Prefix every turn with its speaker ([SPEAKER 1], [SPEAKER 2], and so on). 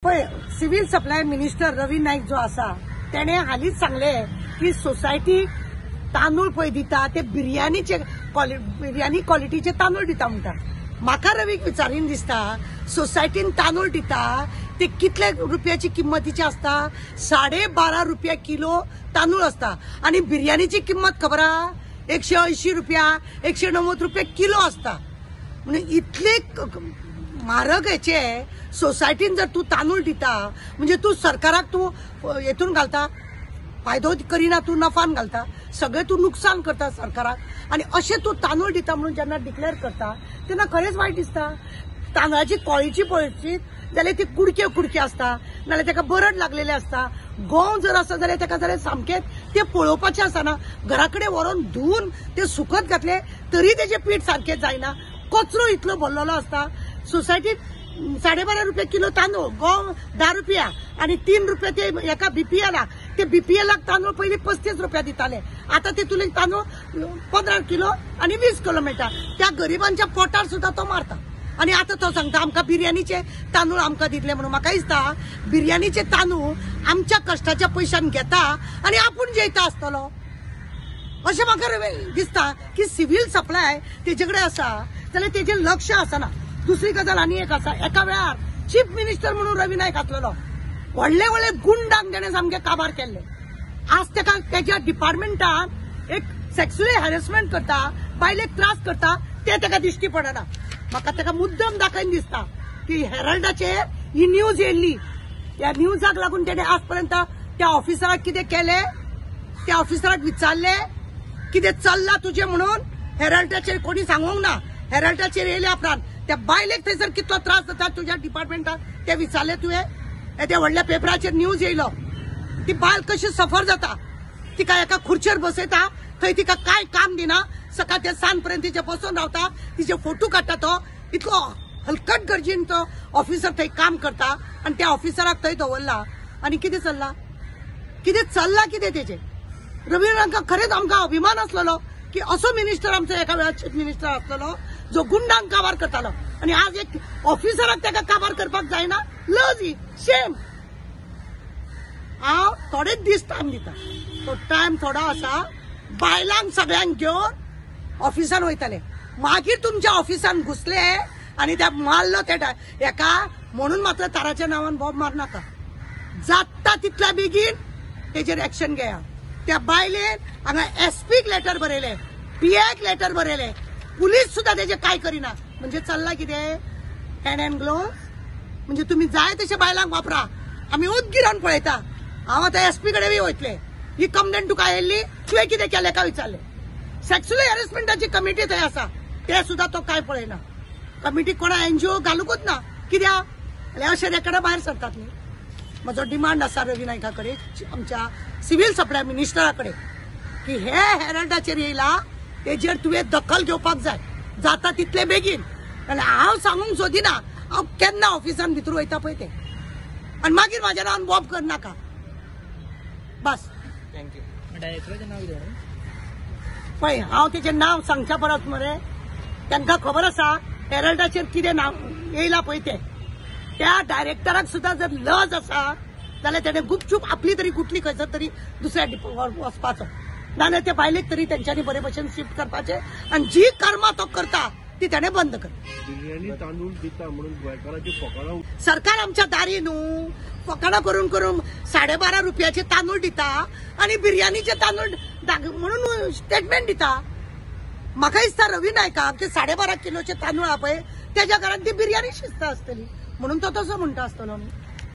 [SPEAKER 1] पळय civil supply minister Ravi Naik जो आसा तेणे हालींच सांगले की सोसायटीक तांदूळ पळय दिता ते बिर्याणी क्वॉलिटीचे तांदूळ दिता म्हणटा। म्हाका रवीक विचारीन दिसता सोसायटीन तांदूळ दिता ते कितले रुपयाची किंमतीचे असता? 12.5 रुपया किलो तांदूळ असता आणि बिर्याणीची किंमत खबर आहा 180 रुपया 190 रुपया किलो असता। म्हणजे इतले म्हारग हेचे सोसायटीन जर तू तांदूळ दिता म्हणजे तू सरकाराक तू हेतून घालता, फायदो करिना, तू नफान घालता, सगळे तू नुकसान करता सरकाराक। आणि अशे तू तांदूळ दिता म्हणून जेन्ना डिक्लेअर करता तेन्ना खरेंच वायट दिसता। तांदळाची क्वॉलिटी पळयशीत जाल्यार ती कुडके असता, नाल्यार ताका बरड लागलेले असता। गोंव जर आसा जाल्यार ताका जाल्यार सामकें ते पळोवपाचें आसना। घरा कडेन व्हरून धुवन ते सुकत घातले तरी तेजे पीठ सारकें जायना, कचरो इतलो भरलेलो असता। सोसायटीत 12.5 रुपया किलो तांदूळ, गोंव 10 रुपया आणि 3 रुपया ते एका बीपीएलाक। ते बीपीएलाक तांदूळ पयलीं 35 रुपया दिताले, आता ते तुले तांदूळ 15 किलो आणि 20 किलो मेळटा। त्या गरिबांच्या पोटार सुद्धा तो मारता आणि आता तो सांगता आमकां बिर्याणीचे तांदूळ आमकां दितले म्हणून। म्हाका दिसता बिर्याणीचे तांदूळ आमच्या कष्टाच्या पयशान घेता आणि आपूण जेयता आसतलो अशें म्हाका दिसता की सिव्हिल सप्लाय तेजे कडेन आसा जाल्यार तेजेर लक्ष आसना। दुसरी गजाल आनी एक आसा, एका वेळार चीफ मिनिस्टर म्हणून रवी नाईक आसलेलो, व्हडले गुंडांक तेणें सामके काबार केल्ले। आज ताका तेज्या डिपार्टमेंटान एक सेक्शुअल हॅरेसमेंट करता, बायलेक त्रास करता ते ताका दिश्टी पडना। म्हाका ताका मुद्दम दाखयन दिसता की हेरल्डाचेर ही न्यूज येयल्ली, ह्या न्यूजाक लागून तेणें आज पर्यंत त्या ऑफिसराक कितें केलें, त्या ऑफिसराक विचारले कितें चल्ला तुजें म्हणून, हेरल्डाचेर कोणी सांगूंक ना। हेरल्डाचेर येयल्या उपरांत त्या बायलेक थंयसर कितलो त्रास जाता तुज्या डिपार्टमेंटाक ते विचारले तुवें? त्या व्हडल्या पेपराचेर न्यूज येयलो, ती बायल कशी सफर जाता, तिका एका खुर्चेर बसयता, थंय तिका काय काम दिना, सकाळ ते सांज पर्यंत तिचे बसून रावता, तिचे फोटो काडटा। तो इतलो हलकट गरजेन तो ऑफिसर थंय काम करता आणि त्या ऑफिसराक थंय दवरला आणि कितें चल्ला कितें तेजे। रवी नाईकाक खरेंच आमकां अभिमान आसलेलो की असो मिनिस्टर आमचो एका वेळार चीफ मिनिस्टर आसलेलो जो गुंडांक काबार करतालो आणि आज एक ऑफिसराक ताका काबार करपाक जायना। लजी शेम। हांव थोडेच दीस टायम दिता, तो टायम थोडो आसा, बायलांक सगळ्यांक घेवन ऑफिसान वयतले, मागीर तुमच्या ऑफिसान घुसले आणि त्या मारलो त्या एका म्हणून मात्र ताराच्या नावान बॉम्ब मार नाका। जाता तितल्या बेगीन तेजेर एक्शन घेया। त्या बायलेन हांगा एसपीक लेटर बरयले, पीएक लेटर बरयले, पुलीस सुद्धा तेजे काय करिना। म्हणजे चल्ला कितें हँड अँड ग्लोव्स, म्हणजे तुम्ही जाय तशे बायलांक वापरा, आम्ही उदगिरान पळयता। हांव आतां एसपी कडेन बी वयतले, ही कंप्लेंट तुका येयल्ली, तुवें कितें केलें काय विचारले। सेक्शुअल हॅरेसमेंटाची कमिटी थंय आसा, ते सुद्धा तो काय पळयना। कमिटी कोणा एनजीओ घालूकूच ना, कित्याक जाल्यार अशे रेकॉर्डा भायर सरतात न्ही। म्हजो डिमांड आसा रवी नाईका कडेन, आमच्या सिव्हिल सप्लाय मिनिस्टरा कडेन, की हे हेरल्डाचेर येयला तेजेर तुवें दखल घेवपाक जाय, जाता तितले बेगीन। जाल्यार हांव सांगूंक सोदिना हांव केन्ना ऑफिसान भितर वयता पळय तें, आनी मागीर म्हाज्या नांवान बॉम्ब करनाका, बस।
[SPEAKER 2] थँक्यू।
[SPEAKER 1] पळय हांव तेजें नांव सांगच्या परत मरे, तांकां खबर आसा हेरल्डाचेर कितें नांव येयला पळय तें। त्या डायरेक्टराक सुद्धा जर लज आसा जाल्यार तेणें गुपचूप आपली तरी कुठली खंयसर तरी दुसऱ्या वचपाचो, नाल्यार त्या बायलेक तरी तेंच्यांनी बरे भशेन शिफ्ट करपाचें आणि जी कर्मां तो करता ती तेणें बंद कर।
[SPEAKER 3] बिर्याणी तांदूळ दिता म्हणून गोंयकारांची फकाणां,
[SPEAKER 1] सरकार आमच्या दारी न्हू, फकाणां करून 12.5 रुपयाचे तांदूळ दिता आणि बिर्याणीचे तांदूळ म्हणून स्टेटमेंट दिता। म्हाका दिसता रवी नाईकाक ते 12.5 किलोचे तांदूळ आहा पळय तेज्या घरांत ती बिर्याणी शिजता आसतली म्हणून तो तसो म्हणटा आसतलो न्ही।